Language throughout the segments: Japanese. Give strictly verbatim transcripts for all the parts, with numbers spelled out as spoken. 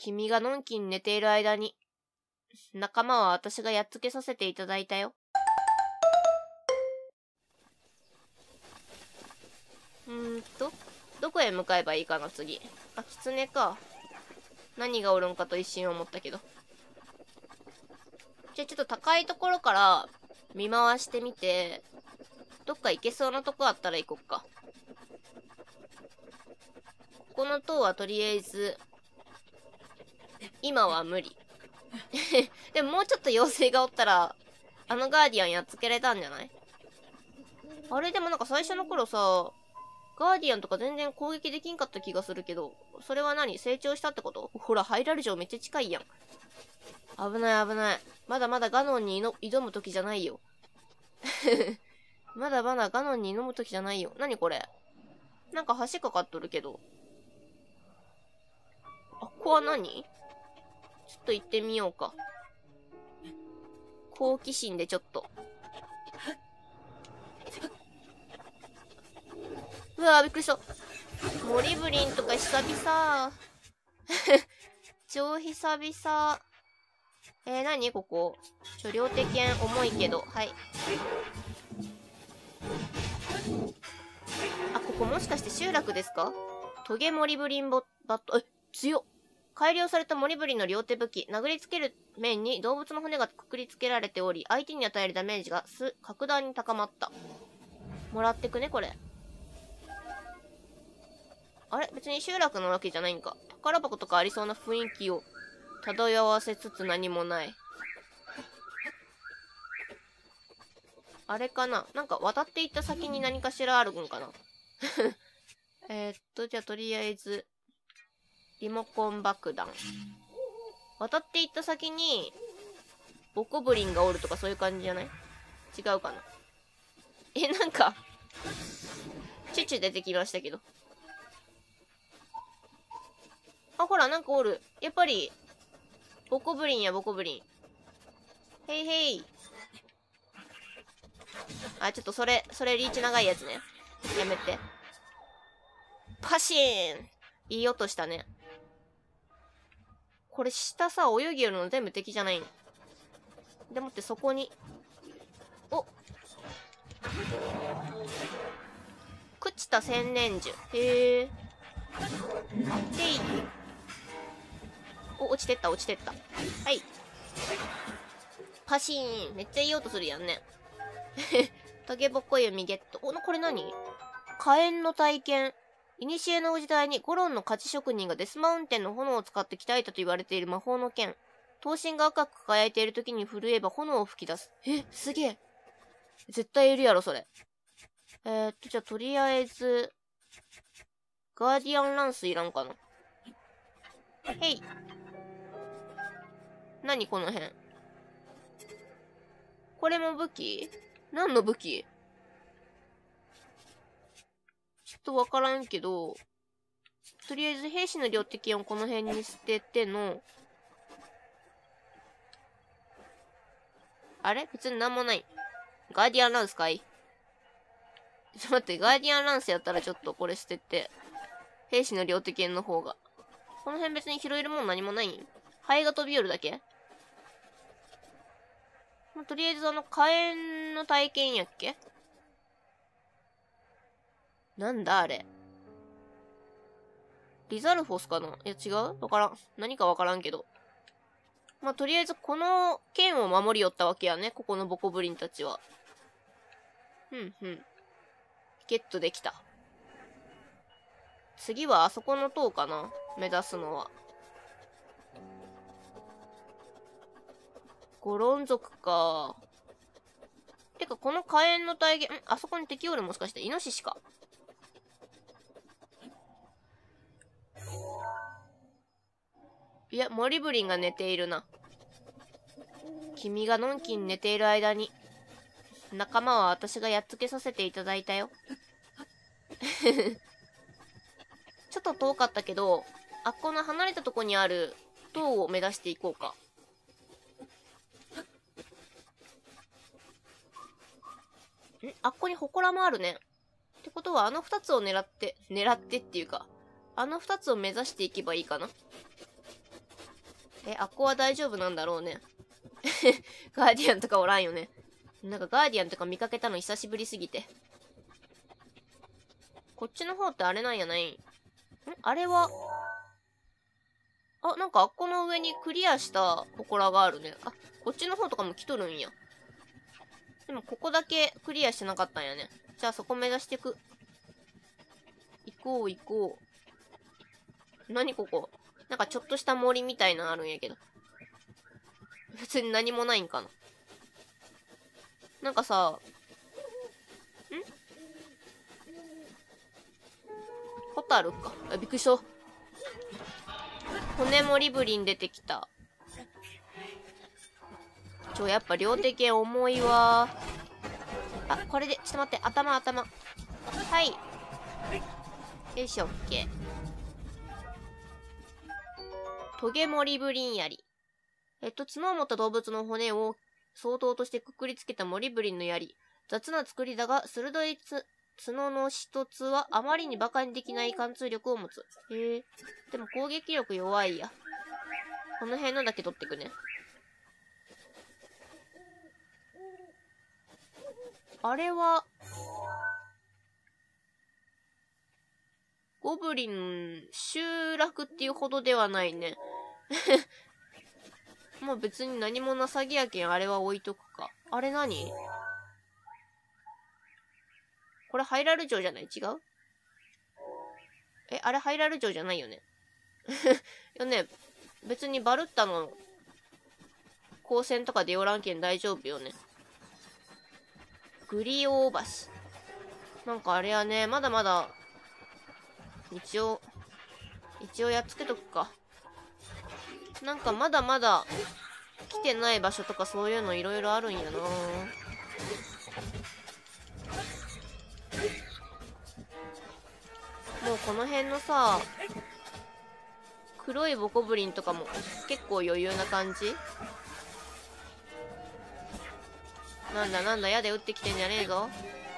君がのんきに寝ている間に、仲間は私がやっつけさせていただいたよ。うーんと、どこへ向かえばいいかな、次。あ、狐か。何がおるんかと一瞬思ったけど。じゃあちょっと高いところから見回してみて、どっか行けそうなとこあったら行こっか。ここの塔はとりあえず、今は無理。でももうちょっと妖精がおったら、あのガーディアンやっつけれたんじゃない？あれでもなんか最初の頃さ、ガーディアンとか全然攻撃できんかった気がするけど、それは何？成長したってこと？ほら、ハイラル城めっちゃ近いやん。危ない危ない。まだまだガノンに挑む時じゃないよ。まだまだガノンに挑む時じゃないよ。何これ？なんか橋かかっとるけど。あ、ここは何？ちょっと行ってみようか。好奇心でちょっと。うわぁ、びっくりした。モリブリンとか久々。超久々。えー、何ここ。ちょ、両手剣重いけど。はい。あ、ここもしかして集落ですか？トゲモリブリンボバット。え、強っ。改良されたモリブリンの両手武器。殴りつける面に動物の骨がくくりつけられており、相手に与えるダメージがす格段に高まった。もらってくね、これ。あれ？別に集落のわけじゃないんか。宝箱とかありそうな雰囲気を漂わせつつ何もない。あれかな？なんか渡っていった先に何かしらあるんかな？えっと、じゃあとりあえず、リモコン爆弾。渡っていった先に、ボコブリンがおるとかそういう感じじゃない？違うかな？え、なんか、チュチュ出てきましたけど。あ、ほら、なんかおる。やっぱり、ボコブリンやボコブリン。へいへい。あ、ちょっとそれ、それリーチ長いやつね。やめて。パシーン！いい音したね。これ下さ、泳ぎよるの全部敵じゃないん。でもってそこに。お！朽ちた千年樹。へえ。でい。お、落ちてった、落ちてった。はい。パシーン。めっちゃいい音するやんね。トゲボコ弓ゲット。お、これ何？火炎の体験。古の時代にゴロンの鍛冶職人がデスマウンテンの炎を使って鍛えたと言われている魔法の剣。刀身が赤く輝いている時に震えば炎を吹き出す。え、すげえ。絶対いるやろ、それ。えー、っと、じゃあとりあえず、ガーディアンランスいらんかな。へい。何この辺。これも武器？何の武器？ちょっとわからんけど、とりあえず兵士の両手剣をこの辺に捨てての、あれ？別になんもない。ガーディアンランスかい？ちょっと待って、ガーディアンランスやったらちょっとこれ捨てて、兵士の両手剣の方が。この辺別に拾えるもん何もないん？ハエが飛び寄るだけ？まあ、とりあえずあの火炎の体験やっけ？なんだあれ。リザルフォスかな？いや違う？わからん。何かわからんけど。まあ、とりあえずこの剣を守りよったわけやね。ここのボコブリンたちは。ふんふん。ゲットできた。次はあそこの塔かな？目指すのは。ゴロン族か。てか、この火炎の体現、ん？あそこに敵おる？もしかして、イノシシか。いや、モリブリンが寝ているな。君がのんきに寝ている間に、仲間は私がやっつけさせていただいたよ。ちょっと遠かったけど、あっこの離れたとこにある塔を目指していこうか。ん？あっこに祠もあるね。ってことはあの二つを狙って、狙ってっていうか、あの二つを目指していけばいいかな。 え、あっこは大丈夫なんだろうね。ガーディアンとかおらんよね。なんかガーディアンとか見かけたの久しぶりすぎて。こっちの方ってあれなんやないん？んあれは、あ、なんかあっこの上にクリアした祠があるね。あ、こっちの方とかも来とるんや。でもここだけクリアしてなかったんやね。じゃあそこ目指してく。行こう行こう。何ここ？なんかちょっとした森みたいなのあるんやけど。別に何もないんかな。なんかさ、ん？ホタルか。あ、びっくりした。骨モリブリン出てきた。ちょ、やっぱ両手剣重いわ。あ、これで、ちょっと待って、頭頭。はい。よいしょ、オッケー。トゲモリブリン槍。えっと、角を持った動物の骨を相当としてくくりつけたモリブリンの槍。雑な作りだが、鋭いつ角の一つはあまりに馬鹿にできない貫通力を持つ。へえ。でも攻撃力弱いや。この辺のだけ取ってくね。あれは、ゴブリン、集落っていうほどではないね。もう別に何もなさげやけん、あれは置いとくか。あれ何？これハイラル城じゃない？違う？え、あれハイラル城じゃないよね。よね、別にバルッタの光線とかでおらんけん大丈夫よね。グリオオ橋。なんかあれやね、まだまだ、一応、一応やっつけとくか。なんかまだまだ来てない場所とかそういうのいろいろあるんやな。もうこの辺のさ、黒いボコブリンとかも結構余裕な感じ。なんだなんだ、矢で撃ってきてんじゃねえぞ。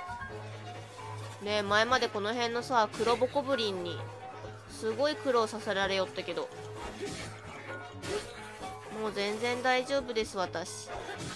ねえ、前までこの辺のさ、黒ボコブリンにすごい苦労させられよったけど、もう全然大丈夫です私。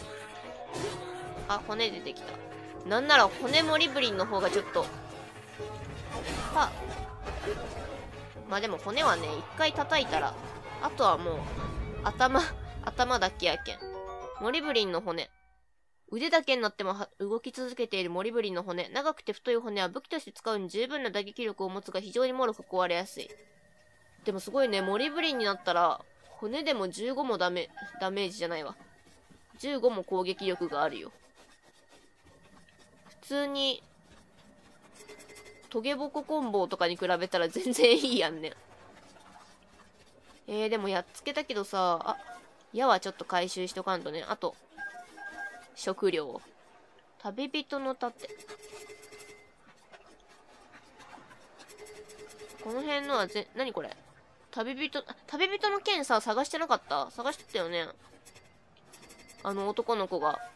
あ、骨出てきた。なんなら骨モリブリンの方がちょっと、はまあでも骨はね、一回叩いたら、あとはもう頭頭だけやけん。モリブリンの骨、腕だけになっても動き続けているモリブリンの骨。長くて太い骨は武器として使うに十分な打撃力を持つが非常に脆く壊れやすい。でもすごいね、モリブリンになったら骨でもじゅうごもダメダメージじゃないわ、じゅうごも攻撃力があるよ。普通にトゲボココンボとかに比べたら全然いいやんね。えー、でもやっつけたけどさ、あ、矢はちょっと回収しとかんとね。あと食料、旅人の盾。この辺のはぜ、何これ、旅人、旅人の剣さ、探してなかった？探してたよね、あの男の子が。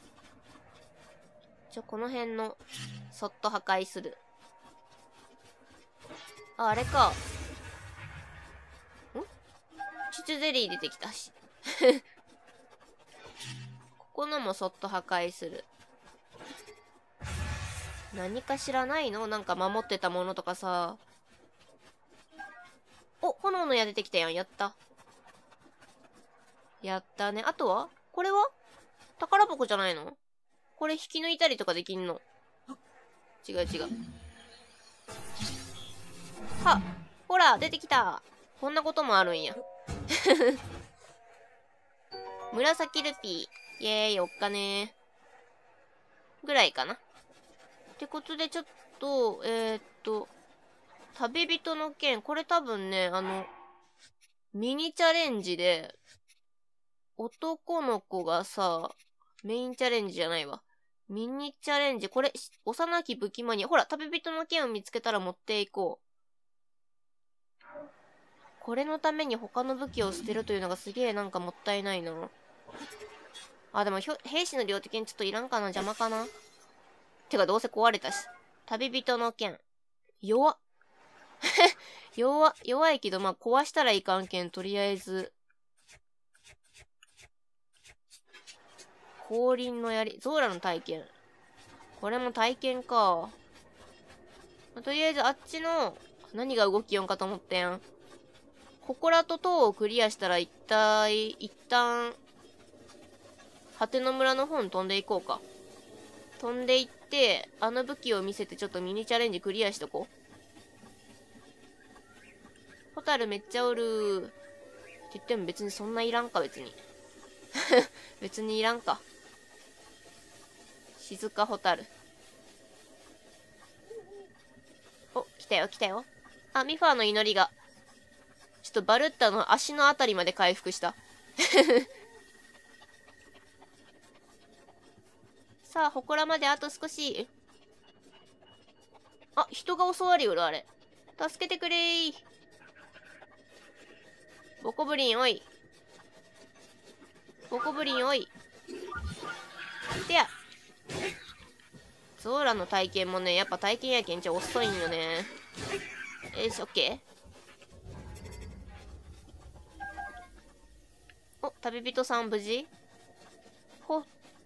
じゃ、この辺のそっと破壊する。あ、あれか。ん？チュチュゼリー出てきたし。ここのもそっと破壊する。何かしらないの？なんか守ってたものとかさ。お、炎の矢出てきたやん。やった。やったね。あとは？これは宝箱じゃないの？これ引き抜いたりとかできんの？違う違う。はっ、ほら、出てきた。こんなこともあるんや。紫ルピー。イエーイ、おっかねー。ぐらいかな。ってことで、ちょっと、えー、っと、旅人の剣。これ多分ね、あの、ミニチャレンジで、男の子がさ、メインチャレンジじゃないわ。ミニチャレンジ。これ、幼き武器マニア。ほら、旅人の剣を見つけたら持っていこう。これのために他の武器を捨てるというのがすげえなんかもったいないな。あ、でも兵士の両手剣ちょっといらんかな？邪魔かな？てかどうせ壊れたし。旅人の剣。弱っ。弱、弱いけどまあ壊したらいかんけん、とりあえず降臨の槍。ゾーラの体験。これも体験か。まあ、とりあえずあっちの、何が動きよんかと思ったやん。祠と塔をクリアしたら一体、一旦、果ての村の方に飛んでいこうか。飛んでいって、あの武器を見せてちょっとミニチャレンジクリアしとこう。ホタルめっちゃおるー。って言っても別にそんないらんか、別に。別にいらんか。静かホタル。お、来たよ、来たよ。あ、ミファーの祈りが。ちょっとバルッタの足のあたりまで回復した。さあ、祠まであと少し。あ、人が襲われよる、あれ。助けてくれー。ボコブリンおい。ボコブリンおい。てや。ゾーラの体験もね、やっぱ体験やけんちゃ遅いんよね。よし、オッケー。お、旅人さん無事？ほ。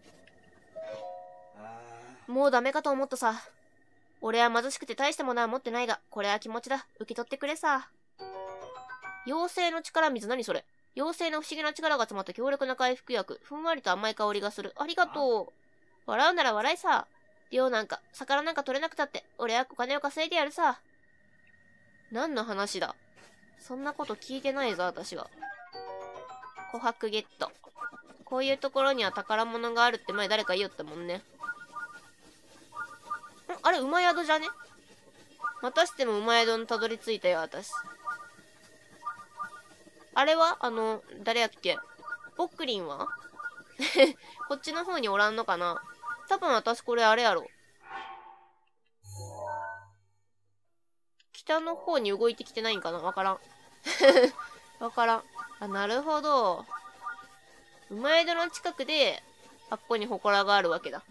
もうダメかと思ったさ。俺は貧しくて大したものは持ってないが、これは気持ちだ。受け取ってくれさ。妖精の力水、何それ？妖精の不思議な力が詰まった強力な回復薬。ふんわりと甘い香りがする。ありがとう。笑うなら笑いさ。漁なんか、魚なんか取れなくたって、俺はお金を稼いでやるさ。何の話だ？そんなこと聞いてないぞ、私は。琥珀ゲット。こういうところには宝物があるって前誰か言おったもんね。んあれ、馬宿じゃね？またしても馬宿にたどり着いたよ、私。あれはあの、誰やっけ？ボックリンはこっちの方におらんのかな？多分私これあれやろ。北の方に動いてきてないんかな？わからん。わからん。あ、なるほど。馬宿の近くで、あっこに祠があるわけだ。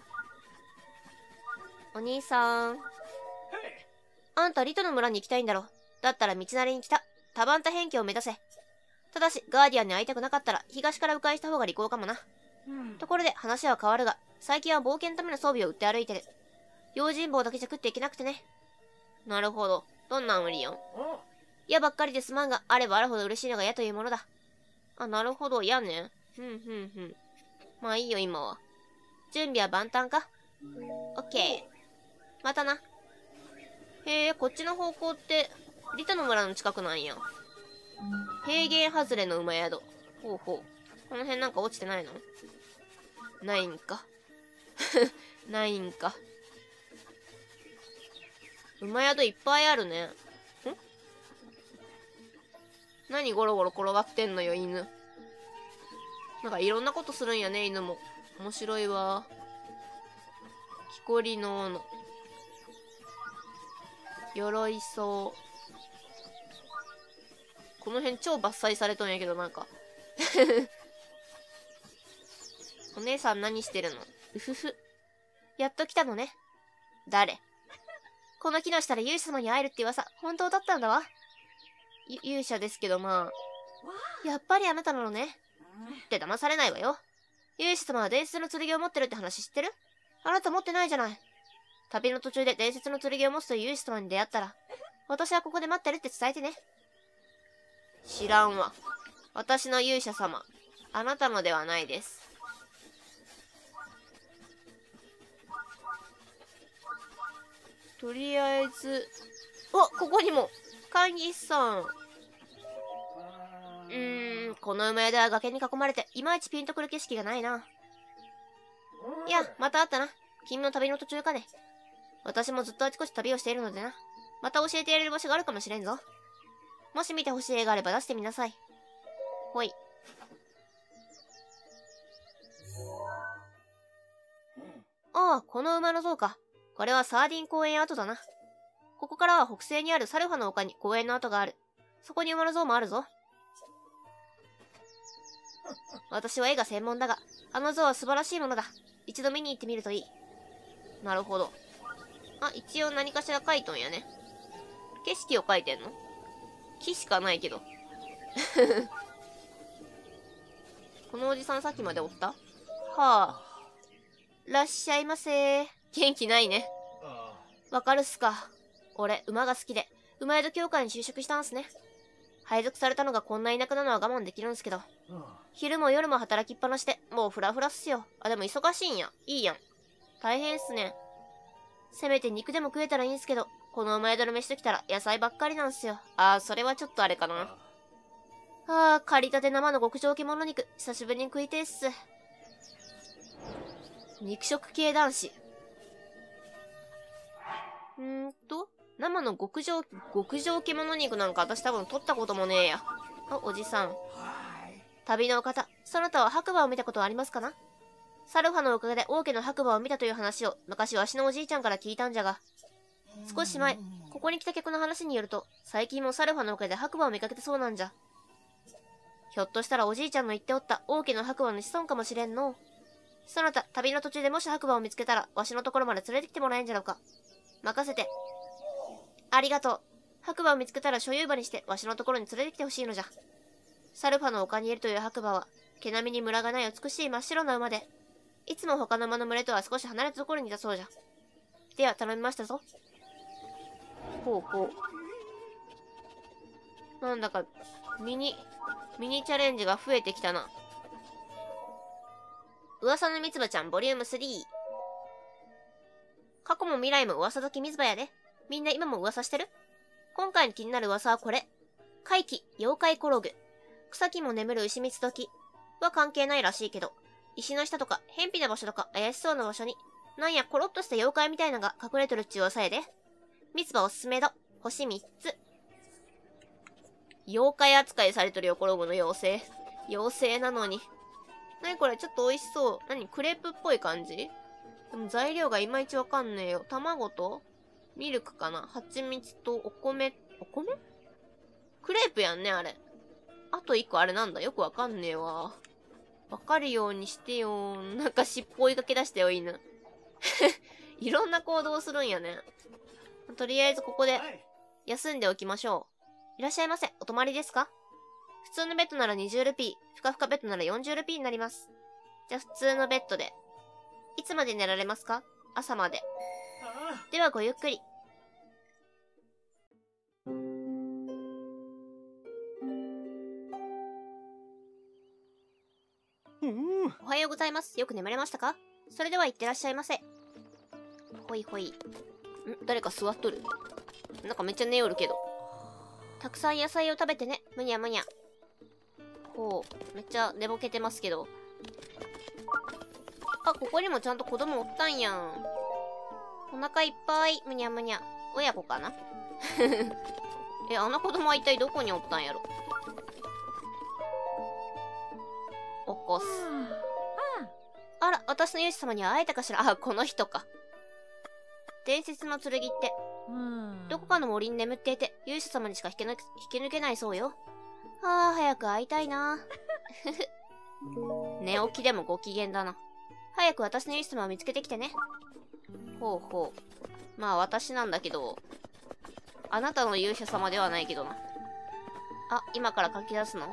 お兄さん。あんたリトの村に行きたいんだろ。だったら道なりに来た。タバンタ辺境を目指せ。ただし、ガーディアンに会いたくなかったら、東から迂回した方が利口かもな。うん、ところで、話は変わるが、最近は冒険のための装備を売って歩いてる。用心棒だけじゃ食っていけなくてね。なるほど。どんなん売りよん？矢ばっかりですまんが、あればあるほど嬉しいのが矢というものだ。あ、なるほど。矢ね。ふんふんふん。まあいいよ、今は。準備は万端か？オッケー。またな。へえ、こっちの方向って、リタの村の近くなんや。平原外れの馬宿。ほうほう。この辺なんか落ちてないの？ないんか。ないんか。馬宿いっぱいあるね。ん？何ゴロゴロ転がってんのよ、犬。なんかいろんなことするんやね、犬も。面白いわ。木こりの斧。鎧草。この辺超伐採されとんやけど、なんか。お姉さん何してるの？うふふ。やっと来たのね。誰？この木の下で勇者様に会えるって噂、本当だったんだわ。勇者ですけど、まあ。やっぱりあなたなのね。って騙されないわよ。勇者様は伝説の剣を持ってるって話知ってる？あなた持ってないじゃない。旅の途中で伝説の剣を持つという勇者様に出会ったら、私はここで待ってるって伝えてね。知らんわ。私の勇者様、あなたのではないです。とりあえず、お、ここにも、会議士さん。うーん、この馬宿は崖に囲まれて、いまいちピンとくる景色がないな。いや、また会ったな。君の旅の途中かね。私もずっとあちこち旅をしているのでな。また教えてやれる場所があるかもしれんぞ。もし見てほしい絵があれば出してみなさい。ほい。ああ、この馬の像か。これはサーディン公園跡だな。ここからは北西にあるサルファの丘に公園の跡がある。そこに馬の像もあるぞ。私は絵が専門だが、あの像は素晴らしいものだ。一度見に行ってみるといい。なるほど。あ、一応何かしら描いとんやね。景色を描いてんの？木しかないけど。このおじさんさっきまでおった？はあ。 らっしゃいませ。元気ないね。わかるっすか。俺、馬が好きで、馬宿協会に就職したんすね。配属されたのがこんな田舎なのは我慢できるんすけど。昼も夜も働きっぱなしで、もうフラフラっすよ。あ、でも忙しいんや。いいやん。大変っすね。せめて肉でも食えたらいいんすけど、この馬宿の飯ときたら野菜ばっかりなんすよ。あー、それはちょっとあれかな。あー、借りたて生の極上獣肉、久しぶりに食いてえっす。肉食系男子。んーと、生の極上、極上獣肉なんか私多分取ったこともねえや。あ、おじさん。旅のお方、そなたは白馬を見たことはありますかな？サルファのおかげで王家の白馬を見たという話を昔わしのおじいちゃんから聞いたんじゃが、少し前、ここに来た客の話によると、最近もサルファのおかげで白馬を見かけてそうなんじゃ。ひょっとしたらおじいちゃんの言っておった王家の白馬の子孫かもしれんの。そなた、旅の途中でもし白馬を見つけたら、わしのところまで連れてきてもらえんじゃろうか。任せて。ありがとう。白馬を見つけたら所有馬にして、わしのところに連れてきてほしいのじゃ。サルファの丘にいるという白馬は、毛並みにムラがない美しい真っ白な馬で、いつも他の馬の群れとは少し離れたところにいたそうじゃ。では頼みましたぞ。ほうほう。なんだか、ミニ、ミニチャレンジが増えてきたな。噂のミツバちゃんボリュームスリー。過去も未来も噂時ミツバやで。みんな今も噂してる？今回の気になる噂はこれ。怪奇、妖怪コログ。草木も眠る牛蜜時は関係ないらしいけど、石の下とか、偏僻な場所とか、怪しそうな場所に、なんやコロッとした妖怪みたいなのが隠れてるっちゅう噂やで。ミツバおすすめだ。星みっつ。妖怪扱いされてるよ、コログの妖精。妖精なのに。なにこれ、ちょっと美味しそう。なにクレープっぽい感じ？でも材料がいまいちわかんねえよ。卵と、ミルクかな？蜂蜜とお米、お米？クレープやんね、あれ。あと一個あれなんだ。よくわかんねえわ。わかるようにしてよ。なんか尻尾追いかけ出したよ、犬。いろんな行動するんやね。とりあえずここで休んでおきましょう。いらっしゃいませ。お泊まりですか？普通のベッドならにじゅうルピー、ふかふかベッドならよんじゅうルピーになります。じゃあ普通のベッドで。いつまで寝られますか？朝まで。ではごゆっくり。おはようございます。よく眠れましたか？それでは行ってらっしゃいませ。ほいほい。ん？誰か座っとる？なんかめっちゃ寝よるけど。たくさん野菜を食べてね。むにゃむにゃ。ほう。めっちゃ寝ぼけてますけど。あ、ここにもちゃんと子供おったんやん。お腹いっぱい。むにゃむにゃ。親子かなえ、あの子供は一体どこにおったんやろ。起こす。あら、私の勇士様には会えたかしら。あ、この人か。伝説の剣って、どこかの森に眠っていて、勇士様にしか引け抜け、引け抜けないそうよ。ああ、早く会いたいな。寝起きでもご機嫌だな。早く私の勇士様を見つけてきてね。ほうほう。まあ私なんだけど、あなたの勇者様ではないけどな。あ、今から書き出すの？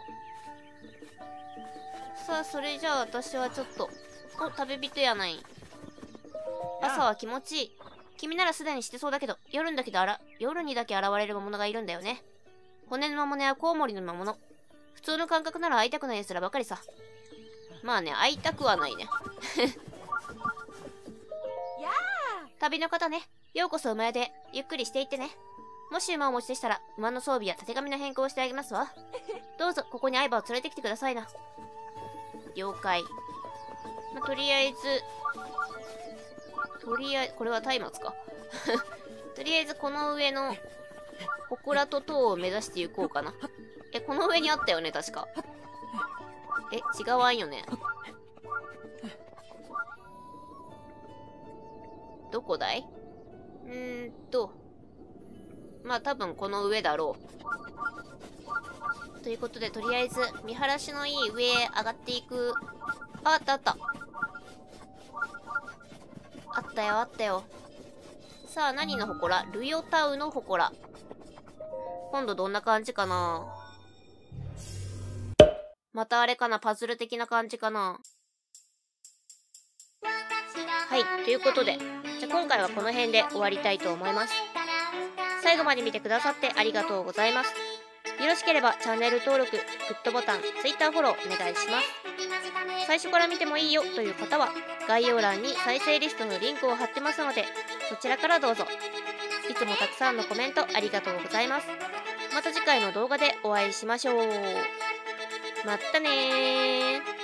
さあ、それじゃあ私はちょっと、お、旅人やない。朝は気持ちいい。君ならすでにしてそうだけど、夜にだけであら、夜にだけ現れる魔物がいるんだよね。骨の魔物やコウモリの魔物。普通の感覚なら会いたくない奴らばかりさ。まあね、会いたくはないね。旅の方ね、ようこそ馬屋で、ゆっくりしていってね。もし馬をお持ちでしたら、馬の装備やたてがみの変更をしてあげますわ。どうぞ、ここに相葉を連れてきてくださいな。了解。まあ、とりあえず、とりあえず、これは松明か。とりあえず、この上の、祠と塔を目指して行こうかな。え、この上にあったよね、確か。え、違わんよね。どこだいうーんと。まあ、多分この上だろう。ということで、とりあえず、見晴らしのいい上へ上がっていく。あ、あったあった。あったよ、あったよ。さあ、何の祠？ルヨタウの祠。今度どんな感じかな？またあれかな？パズル的な感じかな？ははい、ということで、じゃあ今回はこの辺で終わりたいと思います。最後まで見てくださってありがとうございます。よろしければチャンネル登録、グッドボタン、Twitter フォローお願いします。最初から見てもいいよという方は、概要欄に再生リストのリンクを貼ってますので、そちらからどうぞ。いつもたくさんのコメントありがとうございます。また次回の動画でお会いしましょう。まったねー。